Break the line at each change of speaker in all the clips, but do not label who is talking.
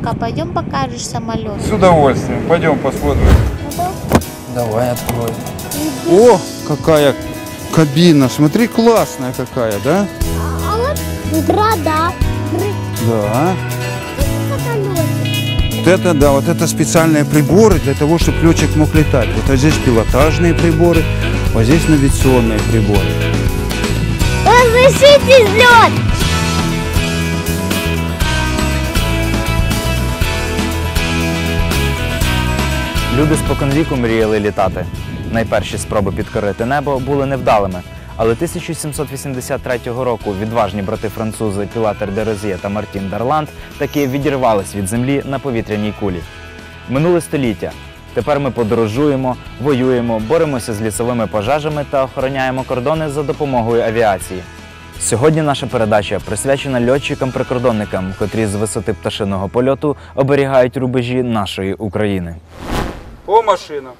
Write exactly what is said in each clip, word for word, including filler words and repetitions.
Папочка, пойдем покажешь самолет?
С удовольствием. Пойдем посмотрим. Давай, открой. О, какая кабина. Смотри, классная какая, да?
А вот города.
Да. Вот это, да, вот это специальные приборы для того, чтобы летчик мог летать. Вот здесь пилотажные приборы, вот здесь навигационные приборы.
Разрешите взлет!
Люди споконвіку мріяли літати. Найперші спроби підкорити небо були невдалими. Але тисяча сімсот вісімдесят третього року відважні брати-французи Пілатер де Розьє та Мартін Дарланд таки відірвались від землі на повітряній кулі. Минуле століття. Тепер ми подорожуємо, воюємо, боремося з лісовими пожежами та охороняємо кордони за допомогою авіації. Сьогодні наша передача присвячена льотчикам-прикордонникам, котрі з висоти пташиного польоту оберігають рубежі нашої України.
По машинам.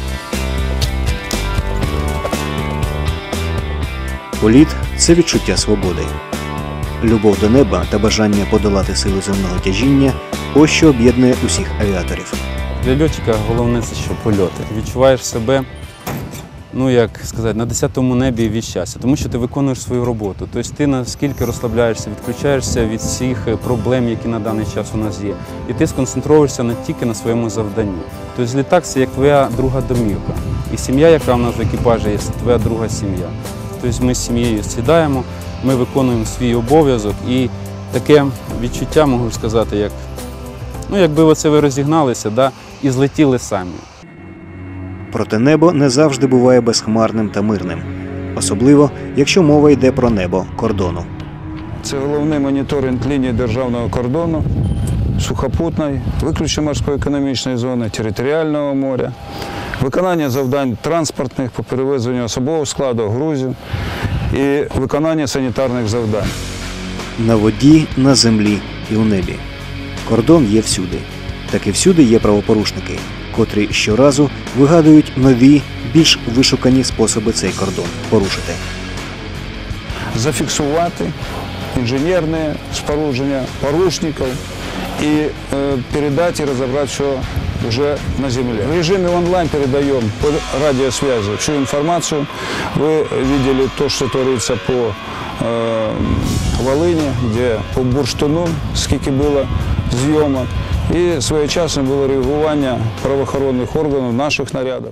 Політ – це відчуття свободи. Любов до неба та бажання подолати силу земного тяжіння – ось що об'єднує усіх авіаторів.
Для льотчика головне – це що польоти. Відчуваєш себе, ну як сказати, на десятому небі від щастя, тому що ти виконуєш свою роботу. Тобто ти наскільки розслабляєшся, відключаєшся від всіх проблем, які на даний час у нас є. І ти сконцентруєшся не тільки на своєму завданні. Тобто літак – це як твоя друга домівка. І сім'я, яка в нас в екіпажі є, це твоя друга сім'я. Тобто ми з сім'єю сідаємо, ми виконуємо свій обов'язок і таке відчуття, можу сказати, як, ну, якби оце ви розігналися, да, і злетіли самі.
Проте небо не завжди буває безхмарним та мирним. Особливо, якщо мова йде про небо кордону.
Це головний моніторинг лінії державного кордону, сухопутної, виключно морської економічної зони, територіального моря, виконання завдань транспортних по перевезенню особового складу, грузів і виконання санітарних завдань.
На воді, на землі і у небі. Кордон є всюди. Так і всюди є правопорушники, котрі щоразу вигадують нові, більш вишукані способи цей кордон порушити.
Зафіксувати інженерне спорудження порушників і е, передати і розібрати, що уже на земле. В режиме онлайн передаем по радиосвязи всю информацию. Вы видели то, что творится по э, Волыни, где по Бурштину, скільки было зйомок. І своєчасне було реагування правоохоронних органів, наших нарядів.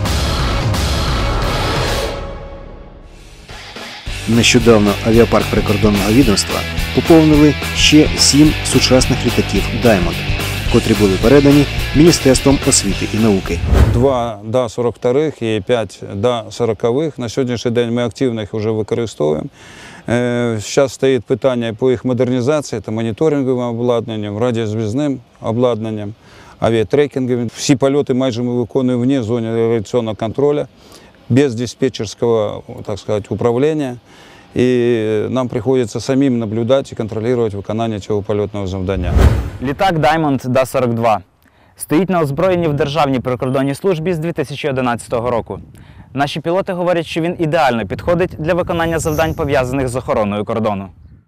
Нещодавно авіапарк прикордонного відомства поповнили ще сім сучасних літаків «Даймонд», котрі були передані Міністерством освіти і науки.
Два Да сорок два і п'ять Да сорок. На сьогоднішній день ми активно їх вже використовуємо. Зараз стоїть питання по їх модернізації та моніторинговим обладнанням, радіозв'язним обладнанням, авіатрекінговим. Всі польоти майже ми виконуємо вне зони авіаційного контролю, без диспетчерського, так сказати, управління. І нам приходиться самим наблюдати і контролювати виконання цього польотного завдання.
Літак Diamond Да сорок два стоїть на озброєнні в Державній прикордонній службі з дві тисячі одинадцятого року. Наші пілоти говорять, що він ідеально підходить для виконання завдань, пов'язаних з охороною кордону.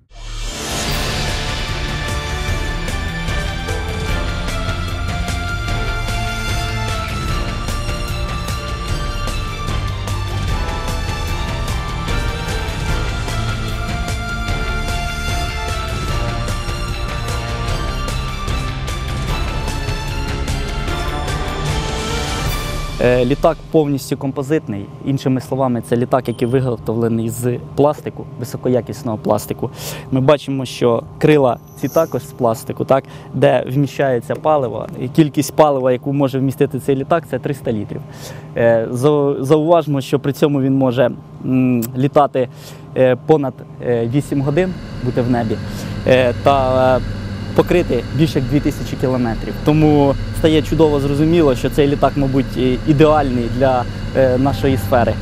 Літак повністю композитний, іншими словами, це літак, який виготовлений з пластику, високоякісного пластику. Ми бачимо, що крила ці також з пластику, так, де вміщається паливо. І кількість палива, яку може вмістити цей літак, це триста літрів. Зауважмо, що при цьому він може літати понад вісім годин, бути в небі, та покрити більше як дві тисячі кілометрів. Тому стає чудово зрозуміло, що цей літак, мабуть, ідеальний для нашої сфери.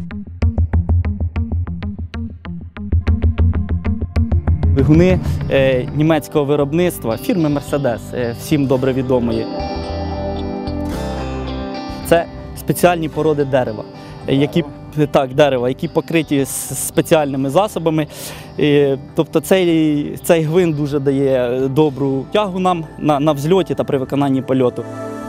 Двигуни німецького виробництва, фірми Мерседес, всім добре відомої. Це спеціальні породи дерева, які Так, дерева, які покриті с- спеціальними засобами. І, тобто цей, цей гвинт дуже дає добру тягу нам на, на взльоті та при виконанні польоту.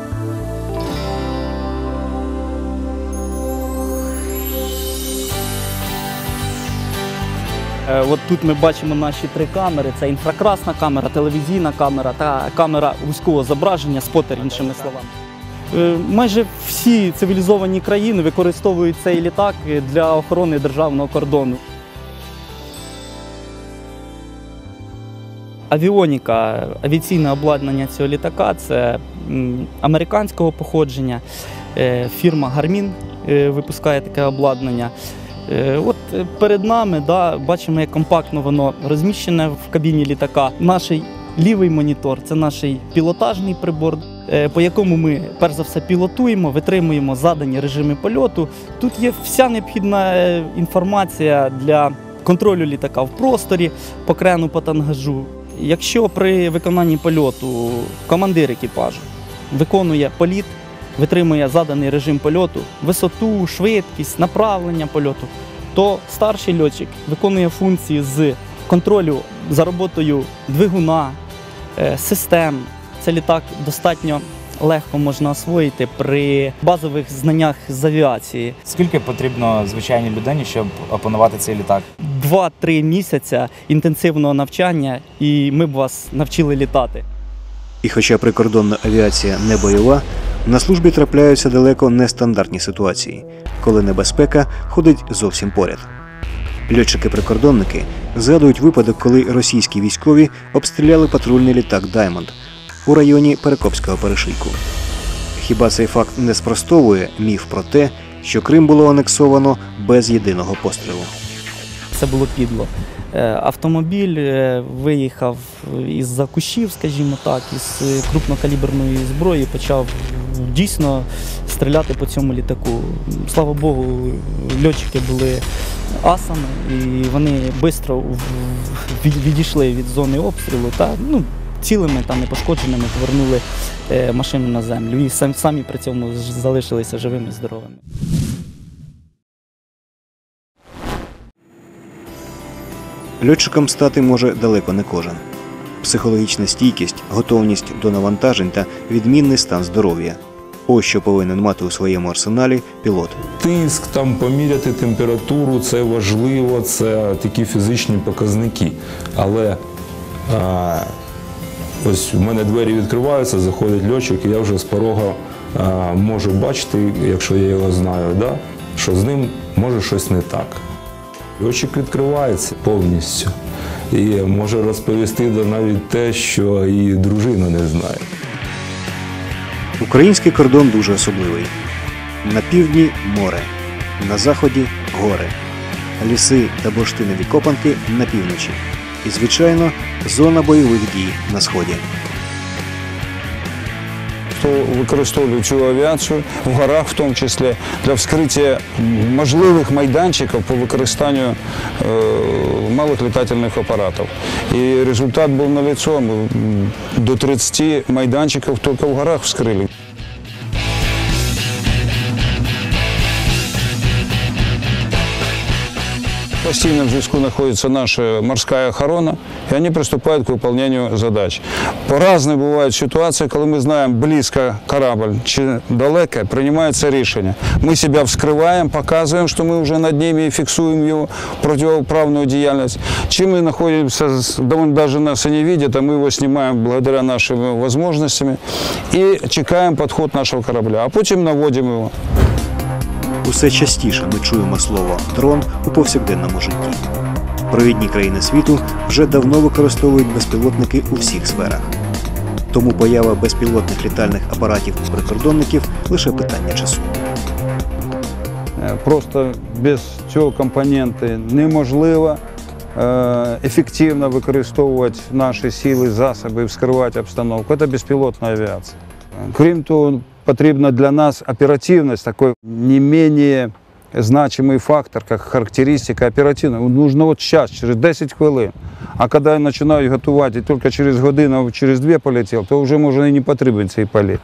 Е, От тут ми бачимо наші три камери. Це інфракрасна камера, телевізійна камера та камера вузького зображення, спотер, іншими словами. Е, Майже всі цивілізовані країни використовують цей літак для охорони державного кордону. Авіоніка, авіаційне обладнання цього літака – це м, американського походження. Е, Фірма Garmin е, випускає таке обладнання. Е, От е, перед нами, да, бачимо, як компактно воно розміщене в кабіні літака. Наш лівий монітор – це наш пілотажний прибор, е, по якому ми, перш за все, пілотуємо, витримуємо задані режими польоту. Тут є вся необхідна е, інформація для контролю літака в просторі, по крену, по тангажу. Якщо при виконанні польоту командир екіпажу виконує політ, витримує заданий режим польоту, висоту, швидкість, направлення польоту, то старший льотчик виконує функції з контролю за роботою двигуна, е, систем. Цей літак достатньо легко можна освоїти при базових знаннях з авіації.
Скільки потрібно звичайній людині, щоб опанувати цей літак?
Два-три місяця інтенсивного навчання, і ми б вас навчили літати.
І хоча прикордонна авіація не бойова, на службі трапляються далеко нестандартні ситуації, коли небезпека ходить зовсім поряд. Льотчики-прикордонники згадують випадок, коли російські військові обстріляли патрульний літак «Даймонд» у районі Перекопського перешийку. Хіба цей факт не спростовує міф про те, що Крим було анексовано без єдиного пострілу?
Це було підло. Е, Автомобіль е, виїхав із-за кущів, скажімо так, із е, крупнокаліберної зброї, почав дійсно стріляти по цьому літаку. Слава Богу, льотчики були асами, і вони швидко відійшли від зони обстрілу та ну, цілими та непошкодженими повернули е, машину на землю. І самі, самі при цьому залишилися живими, здоровими.
Льотчиком стати може далеко не кожен. Психологічна стійкість, готовність до навантажень та відмінний стан здоров'я – ось що повинен мати у своєму арсеналі пілот.
Тиск, там поміряти температуру – це важливо, це такі фізичні показники. Але а, ось в мене двері відкриваються, заходить льотчик, і я вже з порога а, можу бачити, якщо я його знаю, да, що з ним може щось не так. Льотчик відкривається повністю і може розповісти навіть те, що і дружина не знає.
Український кордон дуже особливий. На півдні – море, на заході – гори, ліси та бурштинові копанки на півночі. І, звичайно, зона бойових дій на сході.
Хто використовує цю авіацію в горах, в тому числі, для вскриття можливих майданчиків по використанню е, малих літательних апаратів. І результат був налицо. Ми до тридцяти майданчиків тільки в горах вскрили. В постоянном зв'язку находится наша морская охрана, и они приступают к выполнению задач. По-разному бывают ситуации, когда мы знаем близко корабль, чи далеко, принимается решение. Мы себя вскрываем, показываем, что мы уже над ними и фиксуем его противоправную деятельность. Чем мы находимся, да он даже нас и не видит, а мы его снимаем благодаря нашим возможностям и чекаем подход нашего корабля, а потом наводим его.
Усе частіше ми чуємо слово «дрон» у повсякденному житті. Провідні країни світу вже давно використовують безпілотники у всіх сферах. Тому поява безпілотних літальних апаратів у прикордонників – лише питання часу.
Просто без цього компоненту неможливо ефективно використовувати наші сили, засоби, вскривати обстановку. Це безпілотна авіація. Крім того, потрібна для нас оперативность, такой не менее значимый фактор, как характеристика оперативна. Нужно вот сейчас, через десять хвилин. А коли починають готувати і тільки через годину, через дві полетів, то вже може і не потрібен цей політ.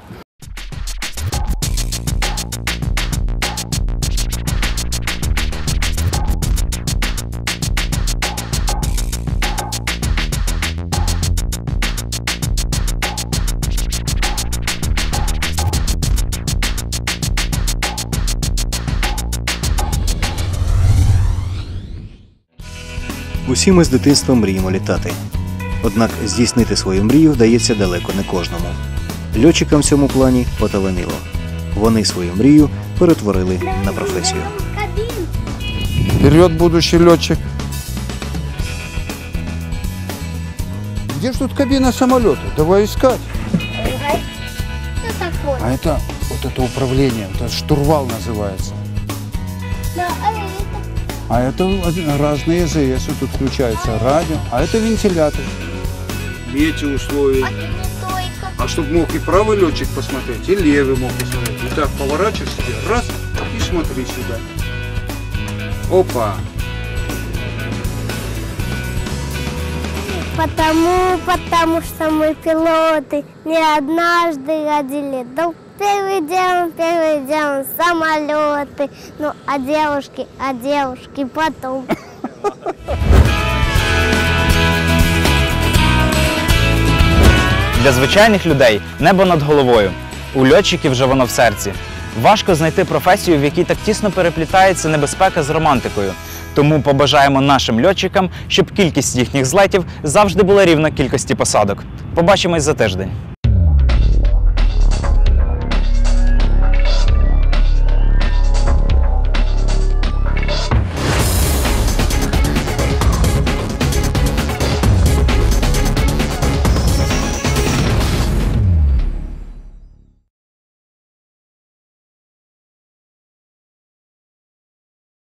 Усі ми з дитинства мріємо літати. Однак здійснити свою мрію вдається далеко не кожному. Льотчикам в цьому плані поталанило. Вони свою мрію перетворили на професію.
Вперед, будущий летчик. Где ж тут кабина самолета? Давай искать.
Что такое?
А это вот это управление, это штурвал называется.
Да, а это?
А это разные АЗС, тут включается радио, а это вентилятор. Метеоусловия.
А это не только.
А чтобы мог и правый летчик посмотреть, и левый мог посмотреть. И так поворачиваешь себе, раз, и смотри сюда. Опа!
Потому, потому что мы пилоты не однажды родили. Да первый делаем, первый делаем самолеты. Ну, а девушки, а девушки потом.
Для звичайних людей небо над головою. У льотчиків вже воно в серці. Важко знайти професію, в якій так тісно переплітається небезпека з романтикою. Тому побажаємо нашим льотчикам, щоб кількість їхніх злетів завжди була рівна кількості посадок. Побачимось за тиждень.